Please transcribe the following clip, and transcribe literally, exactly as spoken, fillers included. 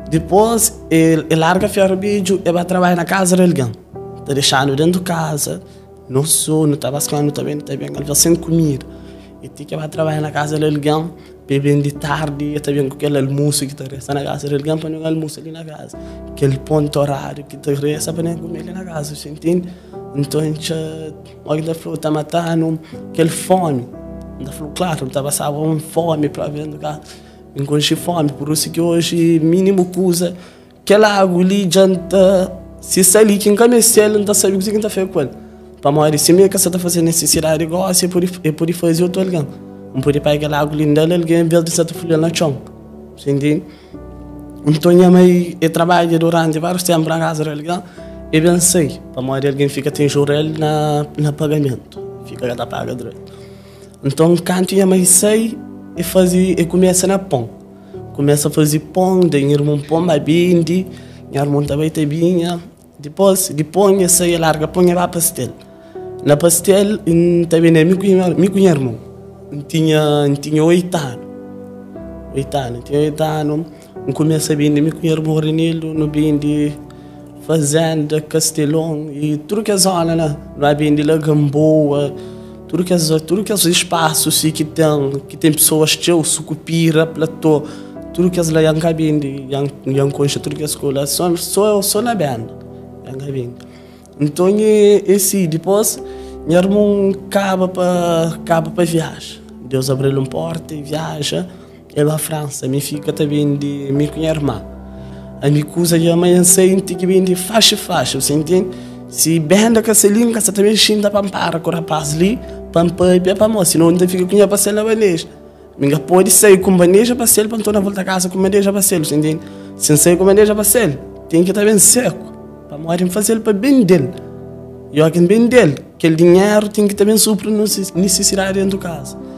Depois, ele, ele larga o vídeo e vai trabalhar na casa de alguém. Está deixando dentro de casa, não sou, não está bascando, não está bem, não está bem, ele vai sem comida. E tem que vai trabalhar na casa de alguém, bebendo de tarde, e está bem com aquele almoço que está resta na casa de alguém, para não almoço ali na casa. Aquele ponto horário que está resta para não comer ali na casa, você entende? Então, a gente, ainda falou, está matando aquele fome. Ainda falou, claro, não está passando uma fome para ver no casa. Encontrei fome, por isso que hoje, mínimo coisa, que ela água ali, janta, se sai ali, quem comecei, não está sabendo o que está fazendo com ele. Para morrer, se mesmo que você está fazendo necessidade de negócio, é por fazer outro alguém. Não pode pegar aquela água ali dela, alguém vê de certa folha na chão. Você entende? Então, minha mãe trabalha durante vários tempos na casa de alguém, e pensei, para morrer, alguém fica tem jurel na, na pagamento, fica a paga direito. Então, quando minha mãe sai, e fazia, e começa na pão. Começa a fazer pão, daí irmão pão mais bindi, minha irmã também tem vinha. Depois, de pão, eu saí larga pão e vai pastel. Na pastel, também nem me conhecia irmão. Tinha, tinha oito anos. Oito anos, tinha oito anos. Eu comecei a bindi, me conhecia irmão Renildo, no bindi, fazenda, Castelão, e tudo que é zona, né? Não é bindi lá, Gamboa. Tudo que, as, tudo que os espaços que tem, que tem pessoas que sucupira, platô, tudo que as lá yang cabine, yang yang concha, tudo que as escola, só só só na banda, yang cabine. Então esse depois, meu irmão acaba para acaba para viagem. Deus abriu um porta e viaja, ele vai à França, me fica também de me com minha irmã. A minha coisa de amanhã sente que vem de faixa faixa, você entende? Se bem da caselinha, você também xinda para parar com o rapaz ali, para para ir para moça, senão ainda fica com a parcela bandeja. Minha pode sair com bandeja para ser, para então na volta a casa com bandeja para ser, você entende? Se sair com bandeja para ser, tem que estar bem seco, para morrer fazer para bem dele. E eu aqui bem dele, aquele dinheiro tem que também suprir necessidade dentro do casa.